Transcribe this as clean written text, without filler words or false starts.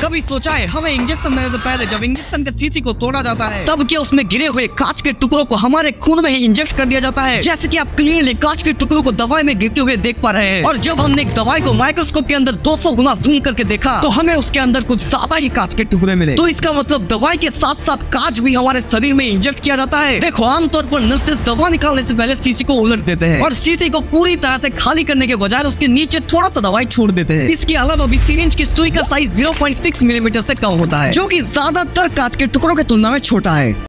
कभी सोचा है हमें इंजेक्शन देने से पहले जब इंजेक्शन के शीशी को तोड़ा जाता है तब क्या उसमें गिरे हुए कांच के टुकड़ों को हमारे खून में ही इंजेक्ट कर दिया जाता है, जैसे कि आप क्लियरली कांच के टुकड़ों को दवाई में गिरते हुए देख पा रहे हैं। और जब हमने एक दवाई को माइक्रोस्कोप के अंदर 200 गुना जूम करके देखा तो हमें उसके अंदर कुछ ज्यादा ही कांच के टुकड़े मिले। तो इसका मतलब दवाई के साथ साथ कांच भी हमारे शरीर में इंजेक्ट किया जाता है। देखो, आमतौर पर नर्सेज दवा निकालने से पहले शीशी को उलट देते हैं और शीशी को पूरी तरह से खाली करने के बजाय उसके नीचे थोड़ा सा दवाई छोड़ देते हैं। इसके अलावा भी सिरिंज की सुई का साइज 0.6 मिलीमीटर से कम होता है, जो कि ज्यादातर कांच के टुकड़ों की तुलना में छोटा है।